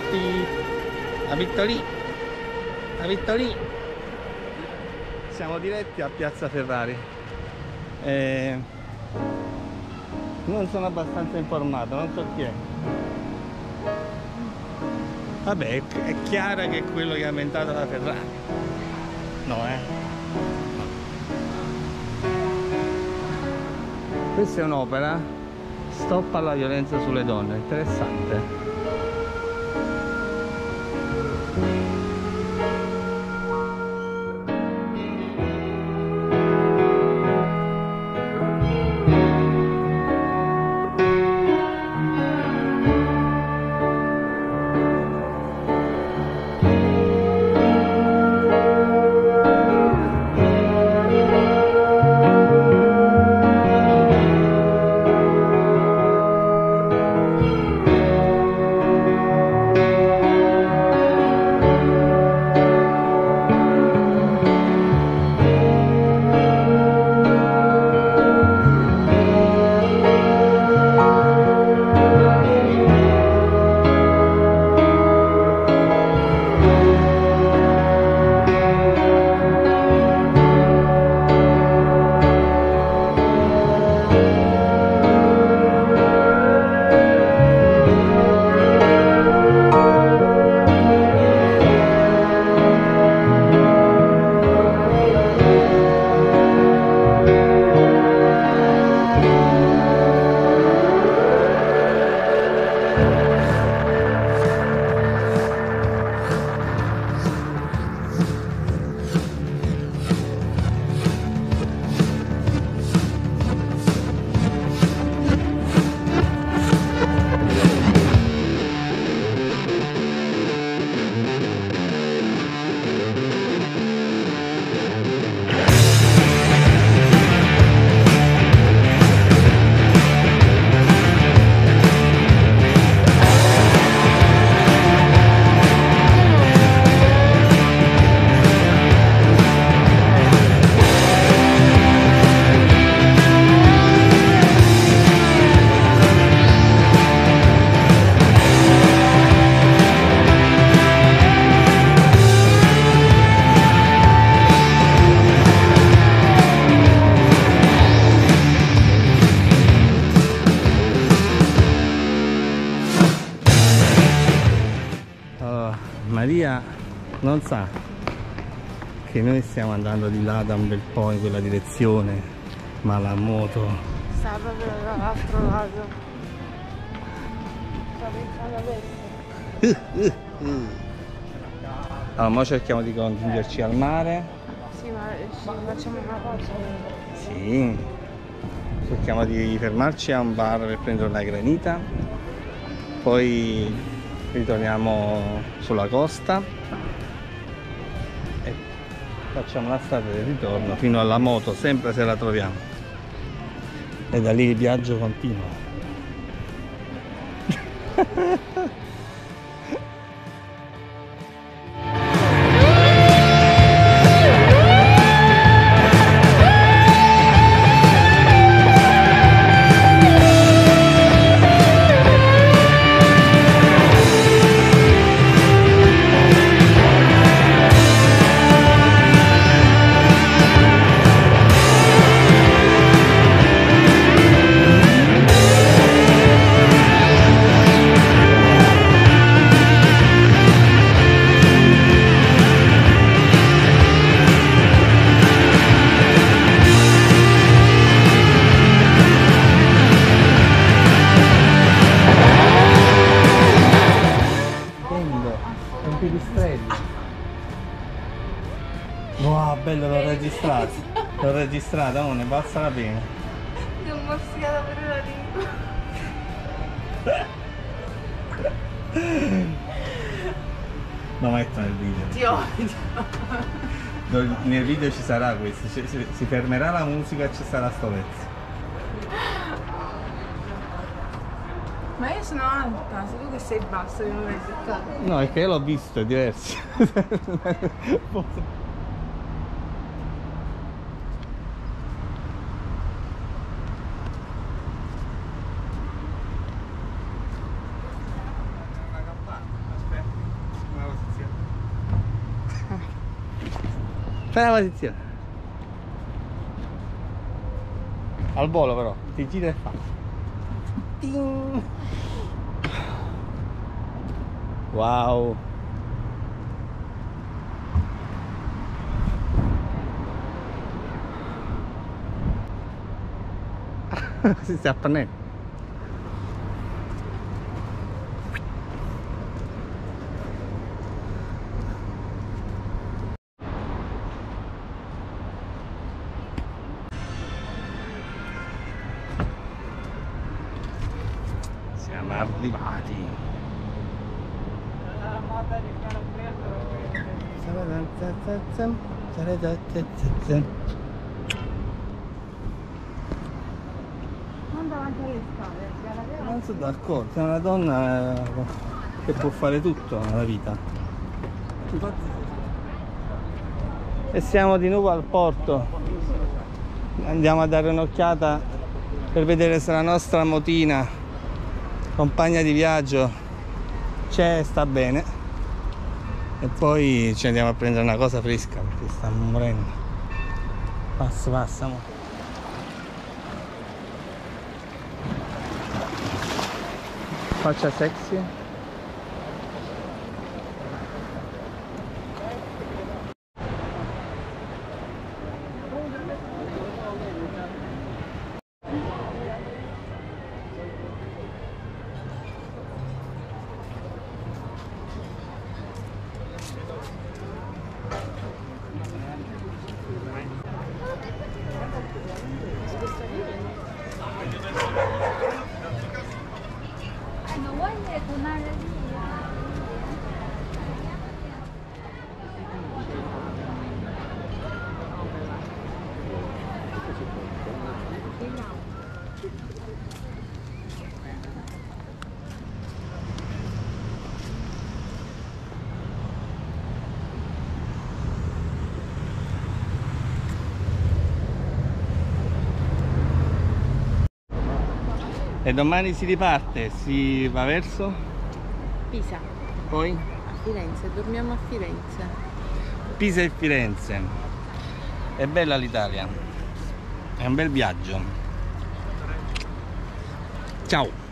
tutti a Vittorì. A Vittorì. Siamo diretti a Piazza Ferrari. Non sono abbastanza informato, non so chi è. Vabbè, è chiaro che è quello che ha inventato la Ferrari. No, Questa è un'opera, Stop alla violenza sulle donne, interessante. Maria non sa che noi stiamo andando di là da un bel po' in quella direzione, ma la moto sta proprio dall'altro lato. Sta pensando adesso. Allora, ora cerchiamo di congiungerci al mare. Sì, ma facciamo una pausa. Sì, cerchiamo di fermarci a un bar per prendere una granita, poi ritorniamo sulla costa e facciamo la strada del ritorno fino alla moto, sempre se la troviamo, e da lì il viaggio continua. Wow, bello, l'ho registrato. L'ho registrata, oh, ne basta la pena. Ti ho morsicato per la lingua. Lo metto nel video. Ti odio. Nel video ci sarà questo, si fermerà la musica e ci sarà sto pezzo. Ma io sono alta, sei tu che sei basso che non l'hai seccato. No, è che io l'ho visto, è diverso. Una campana, aspetta. Fai la posizione. Al volo però, ti gira e fa. Ting. Wow. Si sta appannendo. Siamo arrivati. Non davanti alle scale, Non sono d'accordo, sei una donna che può fare tutto nella vita. E siamo di nuovo al porto. Andiamo a dare un'occhiata per vedere se la nostra motina, compagna di viaggio, c'è e sta bene. E poi ci andiamo a prendere una cosa fresca perché sta morendo. Passa, passa, mo. Faccia sexy. Non vuoi tornare lì? E domani si riparte, si va verso? Pisa, Poi? a Firenze, dormiamo a Firenze. Pisa e Firenze. È bella l'Italia. È un bel viaggio. Ciao.